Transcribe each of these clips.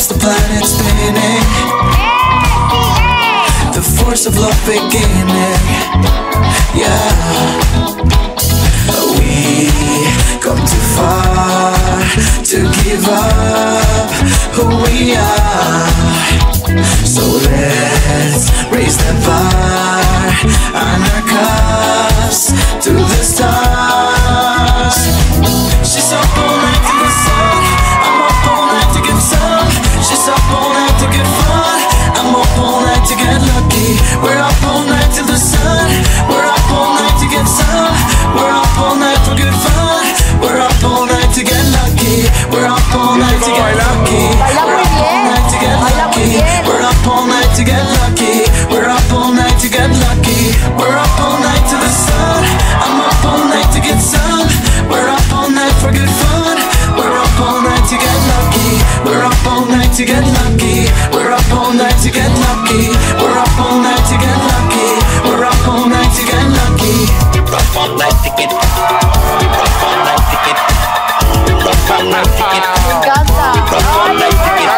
watch the planet spinning, the force of love beginning. Yeah, we come too far to give up who we are. So let's raise the bar on our cups to the stars. She's up all night to the sun, I'm up all night to get some. She's up all night to get fun, I'm up all night to get lucky. We're up all night to the sun, we're up all night to get some. We're up all night for good fun, we're up all night to get lucky. We're up all night to get lucky. We're up all night to get lucky. We're up all night to get lucky. We're up all night to get lucky. We're up all night to the sun, I'm up all night to get some. We're up all night for good fun, we're up all night to get lucky. We're up all night to get lucky. We're up all night to get lucky. We're up all night to get lucky. We're up all night to get lucky. We're up all night to get. We're up all night to get. We're up all night to get. We're up all night to get.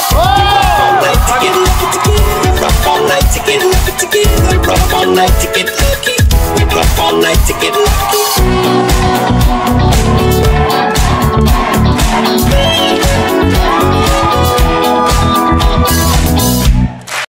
We're up all night to get. We're up all night to get lucky. We're up all night to get lucky.